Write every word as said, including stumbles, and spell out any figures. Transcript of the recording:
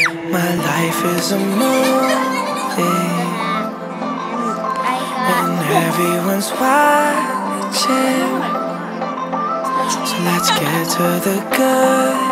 My life is a movie, and everyone's watching. So let's get to the good